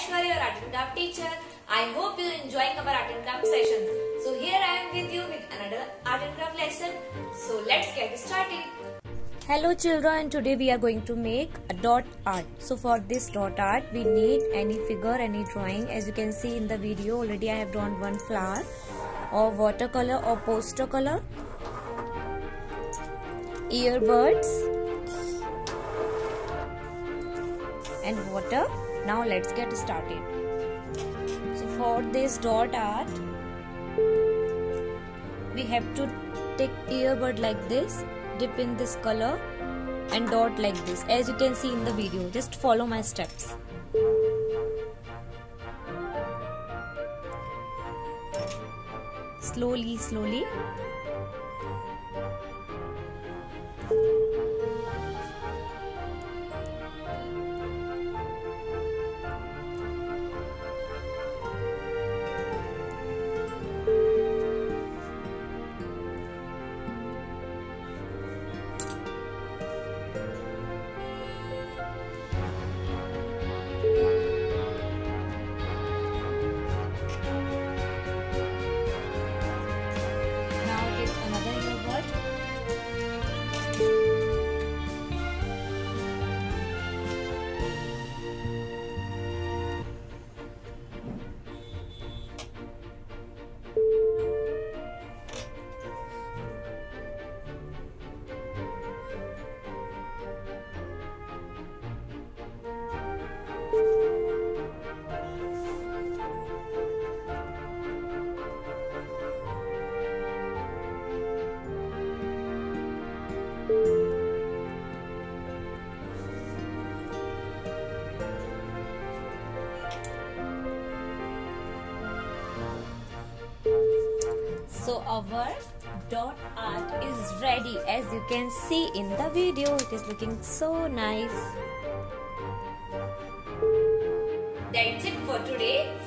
Aishwarya, your art and craft teacher. I hope you enjoying our art and craft sessions. So here I am with you with another art and craft lesson. So let's get started. Hello children, today we are going to make a dot art. So for this dot art we need any figure, any drawing. As you can see in the video, already I have drawn one flower or watercolor or poster color, earbuds and water. Now let's get started. So for this dot art we have to take earbud like this, dip in this color and dot like this, as you can see in the video. Just follow my steps. Slowly. So our dot art is ready. As you can see in the video, it is looking so nice. That's it for today.